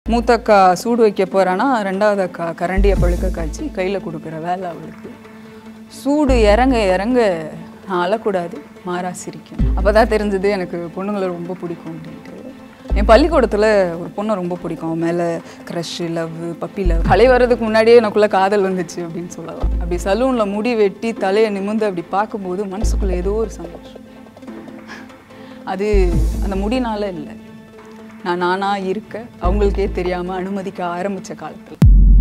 மூத்த அக்கா சூடு வைக்க போகிறான்னா ரெண்டாவது அக்கா கரண்டியை பழுக்க காய்ச்சி கையில் கொடுக்குற வேலை அவளுக்கு. சூடு இறங்க இறங்க நான் அழக்கூடாது, மாறா சிரிக்கும். அப்போ தான் தெரிஞ்சது எனக்கு பொண்ணுங்களை ரொம்ப பிடிக்கும் அப்படின்ட்டு. என் பள்ளிக்கூடத்தில் ஒரு பொண்ணை ரொம்ப பிடிக்கும். அவன் மேலே க்ரஷ்ஷு, லவ், பப்பி லவ். கலை வர்றதுக்கு முன்னாடியே எனக்குள்ளே காதல் வந்துச்சு அப்படின்னு சொல்லலாம். அப்படி சலூனில் முடி வெட்டி தலையை நிமிர்ந்து அப்படி பார்க்கும்போது மனசுக்குள்ளே ஏதோ ஒரு சந்தோஷம். அது அந்த முடினால இல்லை, நான் நானாக இருக்க அவங்களுக்கே தெரியாமல் அனுமதிக்க ஆரம்பித்த காலத்தில்.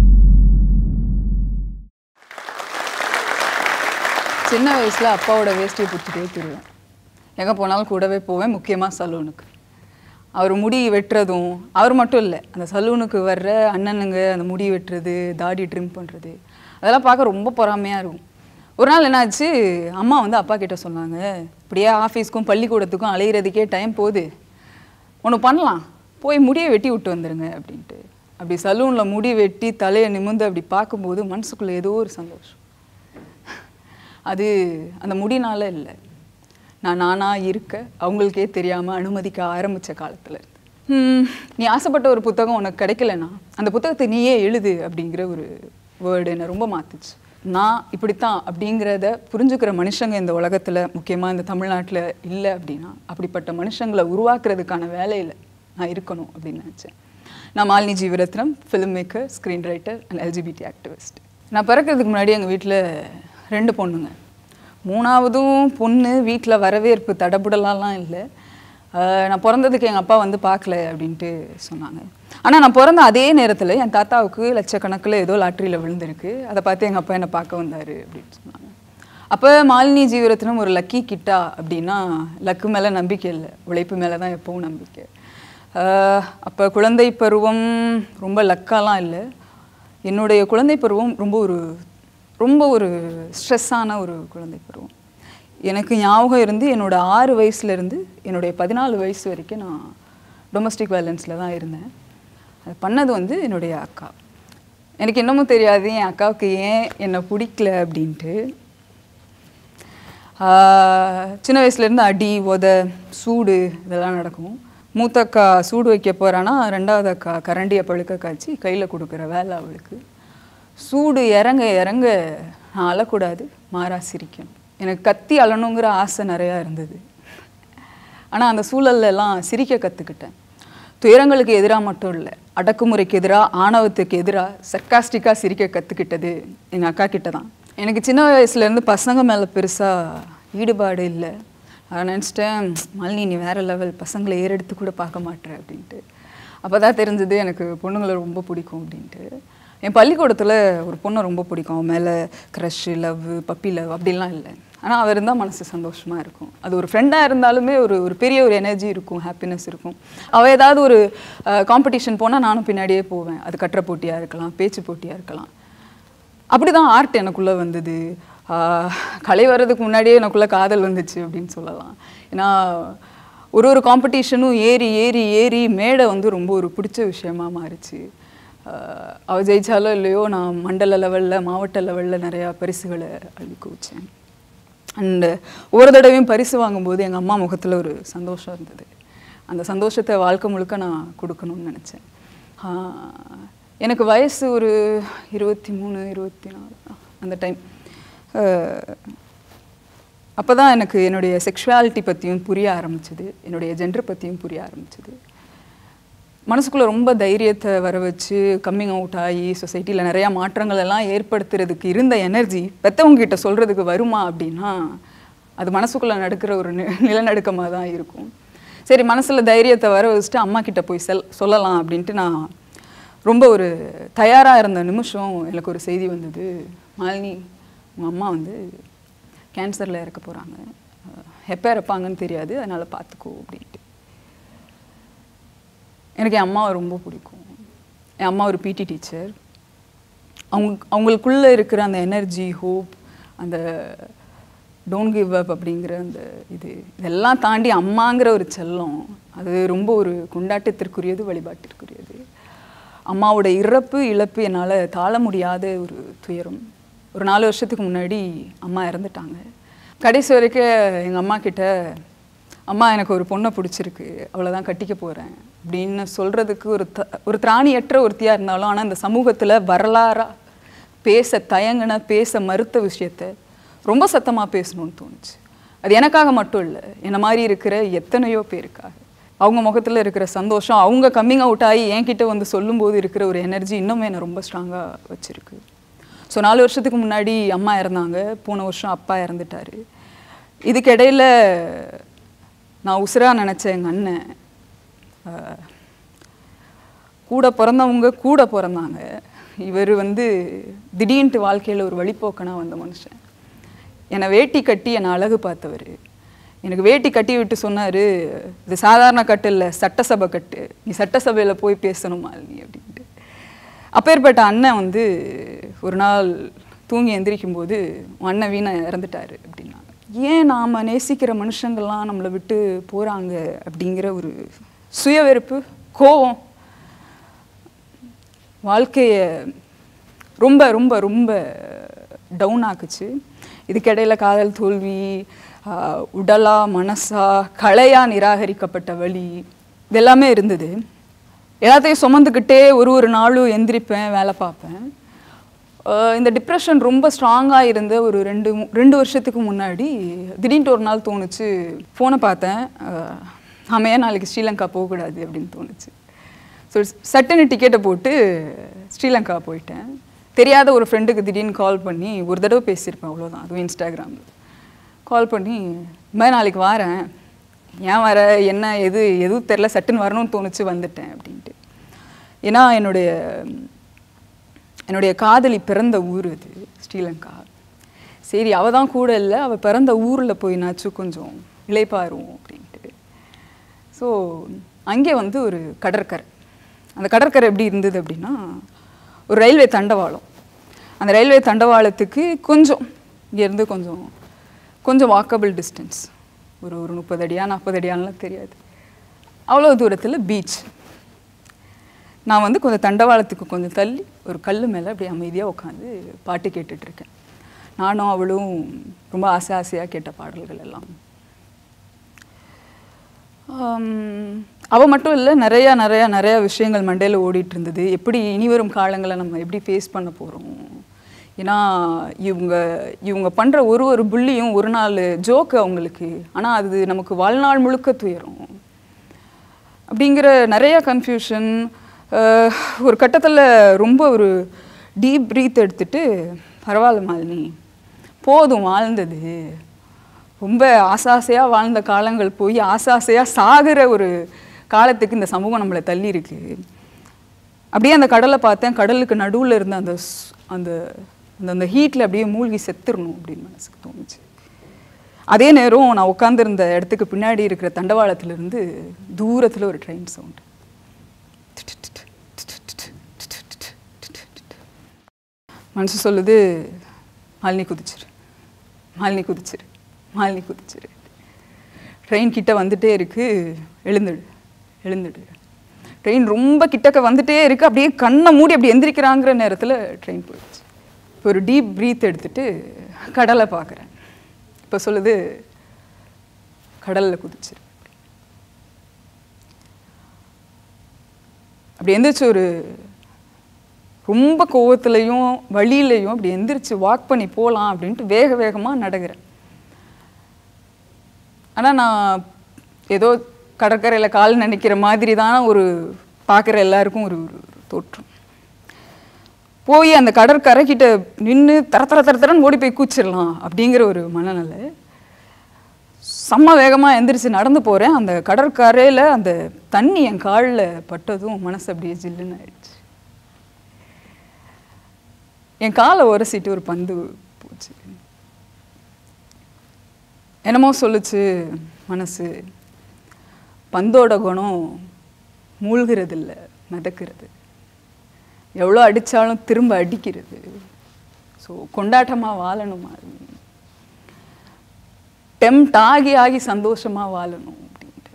சின்ன வயசில் அப்பாவோட வேஷ்டியை பிடிச்சிட்டே திருவேன். எங்கே போனாலும் கூடவே போவேன், முக்கியமாக சலூனுக்கு. அவர் முடி வெட்டுறதும், அவர் மட்டும் இல்லை, அந்த சலூனுக்கு வர்ற அண்ணனுங்க அந்த முடி வெட்டுறது, தாடி ட்ரிம் பண்ணுறது, அதெல்லாம் பார்க்க ரொம்ப பொறாமையாக இருக்கும். ஒரு நாள் என்னாச்சு, அம்மா வந்து அப்பா கிட்ட சொன்னாங்க, இப்படியே ஆஃபீஸ்க்கும் பள்ளிக்கூடத்துக்கும் அலையிறதுக்கே டைம் போகுது, ஒன்று பண்ணலாம், போய் முடியை வெட்டி விட்டு வந்துடுங்க அப்படின்ட்டு. அப்படி சலூனில் முடி வெட்டி தலையை நிமிர்ந்து அப்படி பார்க்கும்போது மனசுக்குள்ளே ஏதோ ஒரு சந்தோஷம். அது அந்த முடினால இல்லை, நான் நானாக இருக்க அவங்களுக்கே தெரியாமல் அனுமதிக்க ஆரம்பித்த காலத்தில் இருந்து. நீ ஆசைப்பட்ட ஒரு புத்தகம் உனக்கு கிடைக்கலன்னா அந்த புத்தகத்தை நீயே எழுது அப்படிங்கிற ஒரு வேர்டு என்னை ரொம்ப மாற்றுச்சு. நான் இப்படித்தான் அப்படிங்கிறத புரிஞ்சுக்கிற மனுஷங்க இந்த உலகத்தில், முக்கியமாக இந்த தமிழ்நாட்டில் இல்லை அப்படின்னா அப்படிப்பட்ட மனுஷங்களை உருவாக்குறதுக்கான வேலையில் நான் இருக்கணும் அப்படின்னு நினச்சேன். நான் Malini Jeevarathnam, film maker, screen writer and LGBT activist. நான் பிறக்கிறதுக்கு முன்னாடி எங்கள் வீட்டில் 2 பொண்ணுங்க. 3ஆவதும் பொண்ணு, வீட்டில் வரவேற்பு தடபுடலாம் இல்லை. நான் பிறந்ததுக்கு எங்கள் அப்பா வந்து பார்க்கல அப்படின்ட்டு சொன்னாங்க. ஆனால் நான் பிறந்த அதே நேரத்தில் என் தாத்தாவுக்கு லட்சக்கணக்கில் ஏதோ லாட்ரியில் விழுந்திருக்கு, அதை பார்த்து எங்கள் அப்பா என்னை பார்க்க வந்தார் அப்படின்னு சொன்னாங்க. அப்போ மாலினி ஜீவரத்னம் ஒரு லக்கி கிட்டா அப்படின்னா லக்கு மேலே நம்பிக்கை இல்லை, உழைப்பு மேலே தான் எப்பவும் நம்பிக்கை. அப்போ குழந்தை பருவம் ரொம்ப லக்காலாம் இல்லை. என்னுடைய குழந்தை பருவம் ரொம்ப ஒரு ஸ்ட்ரெஸ்ஸான ஒரு குழந்தை பருவம். எனக்கு ஞாபகம் இருந்து என்னோடய 6 வயசுலேருந்து என்னுடைய 14 வயசு வரைக்கும் நான் டொமஸ்டிக் வயலன்ஸில் தான் இருந்தேன். அது பண்ணது வந்து என்னுடைய அக்கா. எனக்கு இன்னமும் தெரியாது என் அக்காவுக்கு ஏன் என்னை பிடிக்கல அப்படின்ட்டு. சின்ன வயசுலேருந்து அடி, உதை, சூடு இதெல்லாம் நடக்கும். மூத்த அக்கா சூடு வைக்க போகிறான்னா ரெண்டாவது அக்கா கரண்டியை பழுக்க காய்ச்சி கையில் கொடுக்குற வேலை அவளுக்கு. சூடு இறங்க இறங்க நான் அழக்கூடாது, மாறா சிரிக்கும். எனக்கு கத்தி அழணுங்கிற ஆசை நிறையா இருந்தது. ஆனால் அந்த சூழல்லாம் சிரிக்க கற்றுக்கிட்டேன். துயரங்களுக்கு எதிராக மட்டும் இல்லை, அடக்குமுறைக்கு எதிராக, ஆணவத்துக்கு எதிராக சர்க்காஸ்டிக்காக சிரிக்க கற்றுக்கிட்டது எங்கள் அக்கா கிட்ட தான். எனக்கு சின்ன வயசுலேருந்து பசங்க மேலே பெருசாக ஈடுபாடு இல்லை. அதை நினச்சிட்டேன், மாலினி நீ வேறு லெவல், பசங்களை ஏறெடுத்து கூட பார்க்க மாட்டேற அப்படின்ட்டு. அப்போ தான் தெரிஞ்சது எனக்கு பொண்ணுங்களை ரொம்ப பிடிக்கும் அப்படின்ட்டு. என் பள்ளிக்கூடத்தில் ஒரு பொண்ணை ரொம்ப பிடிக்கும். அவன் மேலே க்ரஷ்ஷு, லவ், பப்பி லவ் அப்படிலாம் இல்லை. ஆனால் அவர் இருந்தால் மனசு சந்தோஷமாக இருக்கும். அது ஒரு ஃப்ரெண்டாக இருந்தாலுமே ஒரு பெரிய ஒரு எனர்ஜி இருக்கும், ஹாப்பினஸ் இருக்கும். அவள் ஏதாவது ஒரு காம்படிஷன் போனால் நானும் பின்னாடியே போவேன். அது கட்டுரை போட்டியாக இருக்கலாம், பேச்சு போட்டியாக இருக்கலாம். அப்படி தான் ஆர்ட் எனக்குள்ளே வந்தது. கலை வர்றதுக்கு முன்னாடியே எனக்குள்ளே காதல் வந்துச்சு அப்படின்னு சொல்லலாம். ஏன்னா ஒரு காம்படிஷனும் ஏறி ஏறி ஏறி மேடை வந்து ரொம்ப ஒரு பிடிச்ச விஷயமா மாறிச்சு. அவள் ஜெயிச்சாலோ இல்லையோ நான் மண்டல லெவலில், மாவட்ட லெவலில் நிறையா பரிசுகளை அள்ளி குவிச்சேன். அண்டு ஒவ்வொரு தடவையும் பரிசு வாங்கும்போது எங்கள் அம்மா முகத்தில் ஒரு சந்தோஷம் இருந்தது. அந்த சந்தோஷத்தை வாழ்க்கை முழுக்க நான் கொடுக்கணும்னு நினச்சேன். எனக்கு வயசு ஒரு 23, 24 அந்த டைம். அப்போ தான் எனக்கு என்னுடைய செக்ஷுவாலிட்டி பற்றியும் புரிய ஆரம்பிச்சிது, என்னுடைய ஜெண்டர் பற்றியும் புரிய ஆரம்பிச்சிது. மனசுக்குள்ளே ரொம்ப தைரியத்தை வர வச்சு கம்மிங் அவுட் ஆகி சொசைட்டியில் நிறையா மாற்றங்கள் எல்லாம் ஏற்படுத்துறதுக்கு இருந்த எனர்ஜி பெற்றவங்ககிட்ட சொல்கிறதுக்கு வருமா அப்படின்னா அது மனசுக்குள்ளே நடக்கிற ஒரு நிலநடுக்கமாக தான் இருக்கும். சரி, மனசில் தைரியத்தை வர வச்சுட்டு அம்மா கிட்ட போய் சொல்லலாம் அப்படின்ட்டு நான் ரொம்ப ஒரு தயாராக இருந்த நிமிஷம் எனக்கு ஒரு செய்தி வந்தது. மாலினி, உங்கள் அம்மா வந்து கேன்சரில் இறக்க போகிறாங்க, எப்போ இறப்பாங்கன்னு தெரியாது, அதனால் பார்த்துக்கோ அப்படின்ட்டு. எனக்கு என் அம்மாவை ரொம்ப பிடிக்கும். என் அம்மா ஒரு பிடி டீச்சர். அவங்களுக்குள்ளே இருக்கிற அந்த எனர்ஜி, ஹோப், அந்த டோன்ட் கிவ் அப் அப்படிங்கிற அந்த இதெல்லாம் தாண்டி அம்மாங்கிற ஒரு செல்லம், அது ரொம்ப ஒரு கொண்டாட்டத்திற்குரியது, வழிபாட்டிற்குரியது. அம்மாவோட இழப்பு என்னால் தாழ முடியாத ஒரு துயரம். ஒரு 4 வருஷத்துக்கு முன்னாடி அம்மா இறந்துட்டாங்க. கடைசி வரைக்கும் எங்கள் அம்மா கிட்ட, அம்மா எனக்கு ஒரு பொண்ணை பிடிச்சிருக்கு, அவளை தான் கட்டிக்க போகிறேன் அப்படின்னு சொல்கிறதுக்கு ஒரு திராணியற்ற ஒருத்தியாக இருந்தாலும், ஆனால் இந்த சமூகத்தில் வரலாறாக பேச தயங்கின பேச மறுத்த விஷயத்த ரொம்ப சத்தமாக பேசணும்னு தோணுச்சு. அது எனக்காக மட்டும் இல்லை, என்ன மாதிரி இருக்கிற எத்தனையோ பேருக்காக. அவங்க முகத்தில் இருக்கிற சந்தோஷம், அவங்க கம்மிங் அவுட் ஆகி என்கிட்ட வந்து சொல்லும்போது இருக்கிற ஒரு எனர்ஜி இன்னுமே என்னை ரொம்ப ஸ்ட்ராங்காக வச்சுருக்கு. ஸோ 4 வருஷத்துக்கு முன்னாடி அம்மா இறந்தாங்க, போன வருஷம் அப்பா இறந்துட்டார். இதுக்கிடையில் நான் உசுராக நினச்ச எங்கள் அண்ணன், கூட பிறந்தவங்க கூட பிறந்தாங்க. இவர் வந்து திடீர்னு வாழ்க்கையில் ஒரு வழிப்போக்கனாக வந்த மனுஷன். என்னை வேட்டி கட்டி என்னை அழகு பார்த்தவர். எனக்கு வேட்டி கட்டி விட்டு சொன்னார், இது சாதாரண கட்டு இல்லை, சட்டசபை கட்டு, நீ சட்டசபையில் போய் பேசணும் மாலினி அப்படின்ட்டு. அப்பேற்பட்ட அண்ணன் வந்து ஒரு நாள் தூங்கி எந்திரிக்கும்போது அண்ணன் வீணை இறந்துட்டார் அப்படின்னா, ஏன் நாம் நேசிக்கிற மனுஷங்கள்லாம் நம்மளை விட்டு போகிறாங்க அப்படிங்கிற ஒரு சுயவெறுப்பு, கோபம் வாழ்க்கையை ரொம்ப ரொம்ப ரொம்ப டவுன் ஆக்குச்சு. இதுக்கிடையில் காதல் தோல்வி, உடலா மனசா கலையா நிராகரிக்கப்பட்ட வழி, இதெல்லாமே இருந்தது. எல்லாத்தையும் சுமந்துக்கிட்டே ஒரு நாளும் எந்திரிப்பேன், வேலை பார்ப்பேன். இந்த டிப்ரெஷன் ரொம்ப ஸ்ட்ராங்காக இருந்த ஒரு ரெண்டு வருஷத்துக்கு முன்னாடி திடீர்னு ஒரு நாள் தோணுச்சு, ஃபோனை பார்த்தேன், ஆமாம் ஏன் நாளைக்கு ஸ்ரீலங்கா போகக்கூடாது அப்படின்னு தோணுச்சு. ஸோ சட்டுன்னு டிக்கெட்டை போட்டு ஸ்ரீலங்கா போயிட்டேன். தெரியாத ஒரு ஃப்ரெண்டுக்கு திடீர்னு கால் பண்ணி, ஒரு தடவை பேசியிருப்பேன் அவ்வளோதான், அதுவும் இன்ஸ்டாகிராமில் கால் பண்ணி, இந்த மாதிரி நாளைக்கு வரேன், ஏன் வர என்ன எதுவும் தெரில, சட்டுன்னு வரணும்னு தோணுச்சு, வந்துட்டேன் அப்படின்ட்டு. ஏன்னா என்னுடைய காதலி பிறந்த ஊர் அது ஸ்ரீலங்கா. சரி அவள் தான் கூட இல்லை, அவள் பிறந்த ஊரில் போயினாச்சும் கொஞ்சம் இளைப்பாருவோம் அப்படின்ட்டு. ஸோ அங்கே வந்து ஒரு கடற்கரை, அந்த கடற்கரை எப்படி இருந்தது அப்படின்னா, ஒரு ரயில்வே தண்டவாளம். அந்த ரயில்வே தண்டவாளத்துக்கு கொஞ்சம் இங்கேருந்து கொஞ்சம் வாக்கபிள் டிஸ்டன்ஸ், ஒரு 30 அடியா 40 அடியான்லாம் தெரியாது, அவ்வளோ தூரத்தில் பீச். நான் வந்து கொஞ்சம் தண்டவாளத்துக்கு கொஞ்சம் தள்ளி ஒரு கல் மேலே அப்படி அமைதியாக உட்காந்து பாட்டு கேட்டுட்ருக்கேன். நானும் அவளும் ரொம்ப ஆசையாக கேட்ட பாடல்கள் எல்லாம். அவள் மட்டும் இல்லை, நிறையா விஷயங்கள் மண்டையில் ஓடிட்டு இருந்தது. எப்படி இனிவரும் காலங்களை நம்ம எப்படி ஃபேஸ் பண்ண போகிறோம், ஏன்னா இவங்க பண்ணுற ஒரு புள்ளியும் ஒரு நாள் ஜோக்கு அவங்களுக்கு, ஆனால் அது நமக்கு வாழ்நாள் முழுக்க துயரும் அப்படிங்கிற நிறைய கன்ஃபியூஷன். ஒரு கட்டத்தில் ரொம்ப ஒரு டீப் ப்ரீத் எடுத்துட்டு, பரவாயில்ல மாலினி, போதும் வாழ்ந்தது, ரொம்ப ஆசாசையாக வாழ்ந்த காலங்கள் போய் ஆசாசையாக சாகிற ஒரு காலத்துக்கு இந்த சமூகம் நம்மளை தள்ளி இருக்கு. அப்படியே அந்த கடலை பார்த்தேன், கடலுக்கு நடுவில் இருந்த அந்த அந்த ஹீட்டில் அப்படியே மூழ்கி செத்துடணும் அப்படின்னு மனசுக்கு தோணுச்சு. அதே நேரம் நான் உட்காந்துருந்த இடத்துக்கு பின்னாடி இருக்கிற தண்டவாளத்திலிருந்து தூரத்தில் ஒரு ட்ரெயின் சவுண்டு. மனசு சொல்லுது, மாலினி குதிச்சிரு, மாலினி குதிச்சிரு, மாலினி குதிச்சிரு. ட்ரெயின் கிட்ட வந்துட்டே இருக்கு, எழுந்துடு. ட்ரெயின் ரொம்ப கிட்டக்க வந்துட்டே இருக்கு, அப்படியே கண்ணை மூடி அப்படி எந்திரிக்கிறாங்கிற நேரத்தில் ட்ரெயின் போயிடுச்சு. இப்போ ஒரு டீப் ப்ரீத் எடுத்துட்டு கடலை பார்க்குறேன். இப்போ சொல்லுது, கடலில் குதிச்சிரு. அப்படி எந்திரிச்சு ஒரு ரொம்ப கோவத்துலையும் வழியிலையும் அப்படி எந்திரிச்சு வாக் பண்ணி போகலாம் அப்படின்ட்டு வேகமாக நடக்கிறேன். ஆனால் நான் ஏதோ கடற்கரையில் கால் நினைக்கிற மாதிரி தான் ஒரு பார்க்குற எல்லாருக்கும் ஒரு தோற்றம். போய் அந்த கடற்கரைக்கிட்ட நின்று தரன்னு ஓடி போய் கூச்சிடலாம் அப்படிங்கிற ஒரு மனநிலை. செம்ம வேகமாக எந்திரிச்சு நடந்து போகிறேன். அந்த கடற்கரையில் அந்த தண்ணி என் காலில் பட்டதும் மனசு அப்படியே ஜில்லுன்னு ஆயிடுச்சு. என் காலை உரசிட்டு ஒரு பந்து போச்சு. என்னமோ சொல்லுச்சு மனசு, பந்தோட குணம் மூழ்கிறது இல்லை, மிதக்கிறது. எவ்வளோ அடித்தாலும் திரும்ப அடிக்கிறது. ஸோ கொண்டாட்டமாக வாழணுமா, டெம்ட் ஆகி சந்தோஷமாக வாழணும் அப்படின்ட்டு.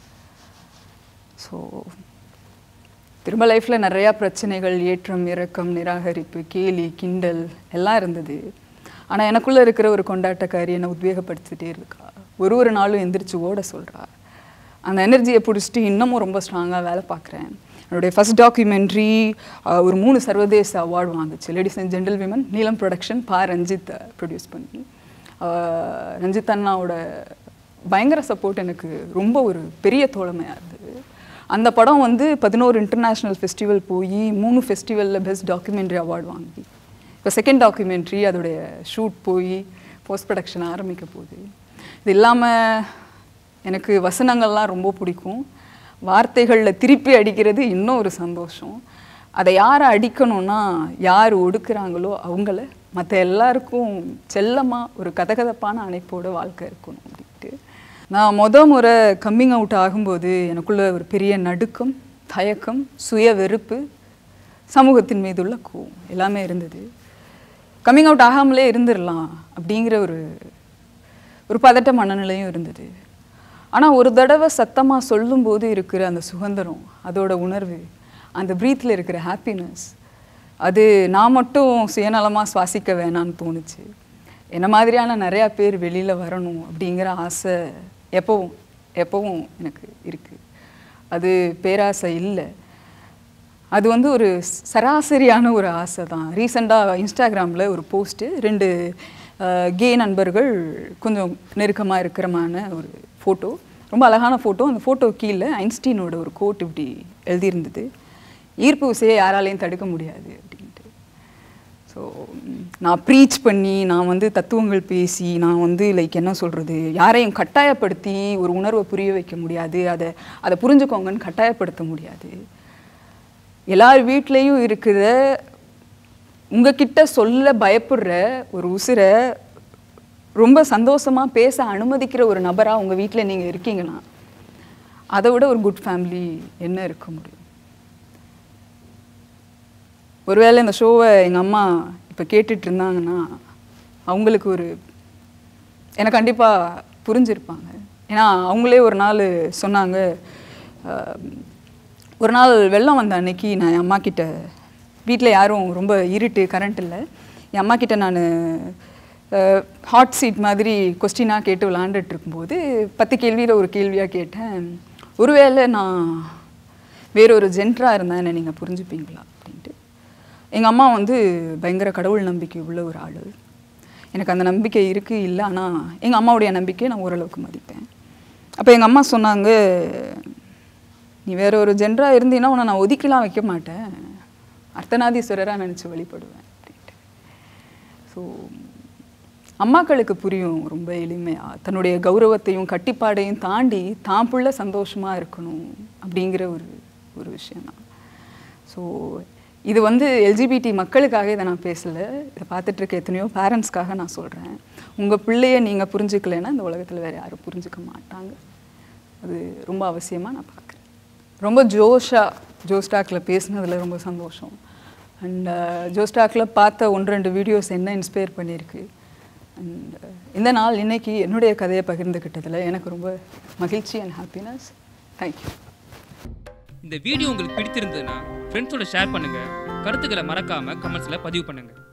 ஸோ திரும்ப லைஃப்பில் நிறையா பிரச்சனைகள், ஏற்றம் இறக்கம், நிராகரிப்பு, கேலி கிண்டல் எல்லாம் இருந்தது. ஆனால் எனக்குள்ளே இருக்கிற ஒரு கொண்டாட்டக்காரி என்னை உத்வேகப்படுத்திட்டே இருக்கா. ஒரு நாளும் எந்திரிச்சு ஓட சொல்கிறா. அந்த எனர்ஜியை பிடிச்சிட்டு இன்னமும் ரொம்ப ஸ்ட்ராங்காக வேலை பார்க்குறேன். என்னுடைய ஃபர்ஸ்ட் டாக்குமெண்ட்ரி ஒரு 3 சர்வதேச அவார்டு வாங்குச்சு. Ladies and gentle women, Neelam production, Ranjith produce பண்ணி. ரஞ்சித் அண்ணாவோட பயங்கர சப்போர்ட் எனக்கு ரொம்ப ஒரு பெரிய தோழமையாக இருந்தது. அந்த படம் வந்து 11 இன்டர்நேஷ்னல் ஃபெஸ்டிவல் போய் 3 ஃபெஸ்டிவலில் பெஸ்ட் டாக்குமெண்ட்ரி அவார்டு வாங்கி, இப்போ செகண்ட் டாக்குமெண்ட்ரி அதோடைய ஷூட் போய் போஸ்ட் ப்ரொடக்ஷன் ஆரம்பிக்க போகுது. இது இல்லாமல் எனக்கு வசனங்கள்லாம் ரொம்ப பிடிக்கும். வார்த்தைகளில் திருப்பி அடிக்கிறது இன்னும் ஒரு சந்தோஷம். அதை யாரை அடிக்கணும்னா யார் ஒடுக்குறாங்களோ அவங்கள, மற்ற எல்லாருக்கும் செல்லமாக ஒரு கதகதப்பான அணைப்போட வாழ்க்கை இருக்கணும் அப்படின்ட்டு. நான் முறை கம்மிங் அவுட் ஆகும்போது எனக்குள்ள ஒரு பெரிய நடுக்கம், தயக்கம், சுய வெறுப்பு, சமூகத்தின் மீது உள்ள கோவம் எல்லாமே இருந்தது. கம்மிங் அவுட் ஆகாமலே இருந்துடலாம் அப்படிங்கிற ஒரு பதட்ட மனநிலையும் இருந்தது. ஆனால் ஒரு தடவை சத்தமாக சொல்லும்போது இருக்கிற அந்த சுதந்திரம், அதோட உணர்வு, அந்த ப்ரீத்தில் இருக்கிற ஹாப்பினஸ், அது நான் மட்டும் சுயநலமாக சுவாசிக்க வேணான்னு தோணுச்சு. என்ன மாதிரியான நிறையா பேர் வெளியில் வரணும் அப்படிங்கிற ஆசை எப்பவும் எனக்கு இருக்குது. அது பேராசை இல்லை, அது வந்து ஒரு சராசரியான ஒரு ஆசை தான். ரீசெண்டாக இன்ஸ்டாகிராமில் ஒரு போஸ்ட்டு, 2 கே நண்பர்கள் கொஞ்சம் நெருக்கமாக இருக்கிறமான ஒரு ஃபோட்டோ, ரொம்ப அழகான ஃபோட்டோ. அந்த ஃபோட்டோ கீழே ஐன்ஸ்டீனோட ஒரு கோட் இப்படி எழுதியிருந்தது, ஈர்ப்பு விசையை யாராலையும் தடுக்க முடியாது அப்படின்ட்டு. ஸோ நான் ப்ரீச் பண்ணி, நான் வந்து தத்துவங்கள் பேசி, நான் வந்து என்ன சொல்கிறது, யாரையும் கட்டாயப்படுத்தி ஒரு உணர்வை புரிய வைக்க முடியாது, அதை புரிஞ்சுக்கோங்கன்னு கட்டாயப்படுத்த முடியாது. எல்லார் வீட்லேயும் இருக்கிற உங்ககிட்ட சொல்ல பயப்படுற ஒரு உசிரை ரொம்ப சந்தோஷமாக பேச அனுமதிக்கிற ஒரு நபராக உங்கள் வீட்டில் நீங்கள் இருக்கீங்கன்னா அதை விட ஒரு குட் ஃபேமிலி என்ன இருக்க முடியும்? ஒருவேளை இந்த ஷோவை எங்கள் அம்மா இப்போ கேட்டுட்டு இருந்தாங்கன்னா அவங்களுக்கு எனக்கு கண்டிப்பாக புரிஞ்சிருப்பாங்க. ஏன்னா அவங்களே ஒரு நாள் சொன்னாங்க, ஒரு நாள் வெள்ளம் வந்த அன்னைக்கு நான் என் அம்மா கிட்ட, வீட்டில் யாரும் ரொம்ப இருட்டு, கரண்ட் இல்லை, என் அம்மா கிட்ட நான் ஹாட் சீட் மாதிரி கொஸ்டினாக கேட்டு விளாண்டுட்டு இருக்கும்போது 10 கேள்வியில் ஒரு கேள்வியாக கேட்டேன், ஒருவேளை நான் வேறொரு ஜென்டராக இருந்தால் என்ன நீங்கள் புரிஞ்சுப்பீங்களா அப்படின்ட்டு. எங்கள் அம்மா வந்து பயங்கர கடவுள் நம்பிக்கை உள்ள ஒரு ஆள். எனக்கு அந்த நம்பிக்கை இருக்குது இல்லை, ஆனால் எங்கள் அம்மாவுடைய நம்பிக்கையை நான் ஓரளவுக்கு மதிப்பேன். அப்போ எங்கள் அம்மா சொன்னாங்க, நீ வேற ஒரு ஜென்டராக இருந்தீங்கன்னா உன்னை நான் ஒதுக்கிலாம் வைக்க மாட்டேன், அர்த்தநாதீஸ்வரராக நினச்சி வழிபடுவேன் அப்படின்ட்டு. ஸோ அம்மாக்களுக்கு புரியும் ரொம்ப எளிமையாக, தன்னுடைய கௌரவத்தையும் கட்டிப்பாடையும் தாண்டி தான் புள்ள சந்தோஷமாக இருக்கணும் அப்படிங்கிற ஒரு விஷயந்தான். ஸோ இது வந்து எல்ஜிபிடி மக்களுக்காக இதை நான் பேசலை, இதை பார்த்துட்டு இருக்க எத்தனையோ பேரண்ட்ஸ்க்காக நான் சொல்கிறேன். உங்கள் பிள்ளைய நீங்கள் புரிஞ்சுக்கலைன்னா இந்த உலகத்தில் வேறு யாரும் புரிஞ்சுக்க மாட்டாங்க. அது ரொம்ப அவசியமாக நான் பார்க்குறேன். ரொம்ப ஜோஸ்டாக்கில் பேசினதில் ரொம்ப சந்தோஷம். அண்ட் ஜோஸ்டாக்கில் பார்த்த 1-2 வீடியோஸ் என்ன இன்ஸ்பயர் பண்ணியிருக்கு. அண்ட் இந்த நாள் இன்னைக்கு என்னுடைய கதையை பகிர்ந்துக்கிட்டதில் எனக்கு ரொம்ப மகிழ்ச்சி அண்ட் ஹாப்பினஸ். தேங்க்யூ. இந்த வீடியோ உங்களுக்கு பிடித்திருந்ததுன்னா ஃப்ரெண்ட்ஸோட ஷேர் பண்ணுங்கள், கருத்துக்களை மறக்காமல் கமெண்ட்ஸில் பதிவு பண்ணுங்கள்.